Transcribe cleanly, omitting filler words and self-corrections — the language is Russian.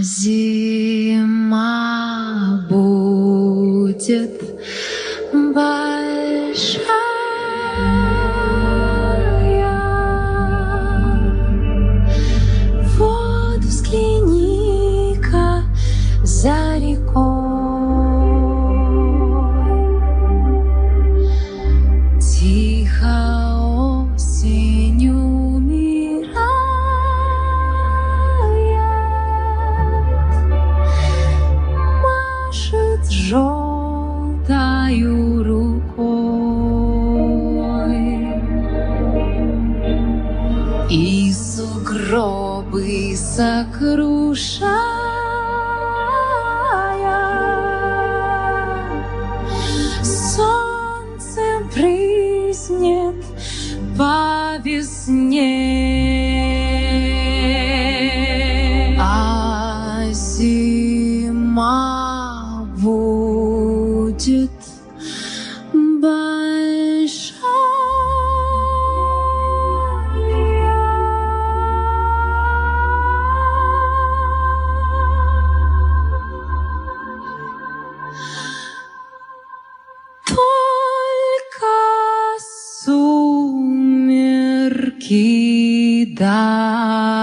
зима будет большая. Вот взгляни-ка за рекой, тихо осень умирает, машет желтою рукой, и сугробы сокрушая, солнцем брызнет по весне, а зима будет только сумерки да